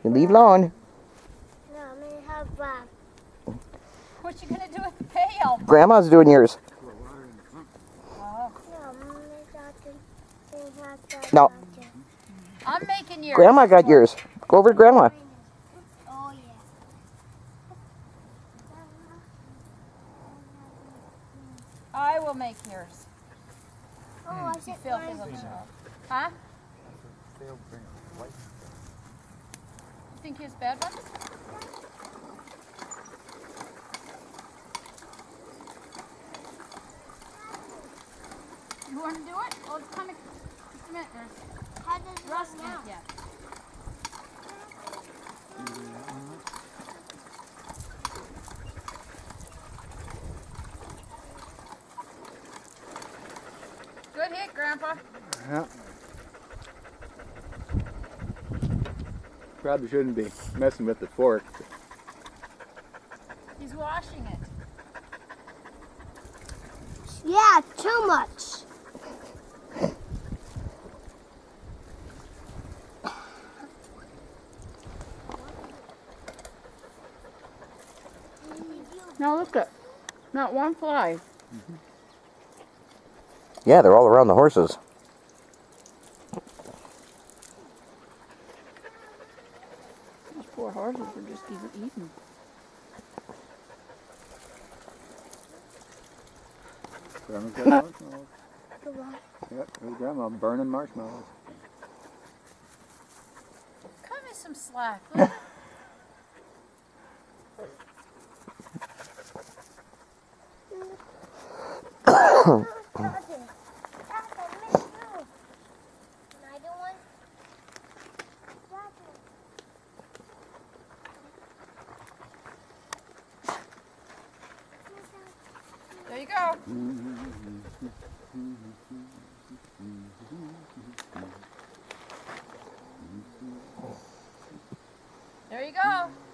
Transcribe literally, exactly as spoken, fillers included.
You leave alone. No, I'm going to have Bob. What you gonna do with the pail? Grandma's doing yours. Oh. No. I'm making yours. Grandma got yours. Go over to Grandma. Oh, yeah. I will make yours. Oh, I said Filthy little dog. Huh? You think he has bad ones? You want to do it? Well, it's kind of, just a minute, there's How does it rust look in it now? yet. Good hit, Grandpa. Yeah. Probably shouldn't be messing with the fork. He's washing it. Yeah, too much. Now look at, not one fly. Mm-hmm. Yeah, they're all around the horses. Those poor horses are just even eating. Grandma's got marshmallows. Yep, there's Grandma burning marshmallows. Cut me some slack. Look. There you go. There you go.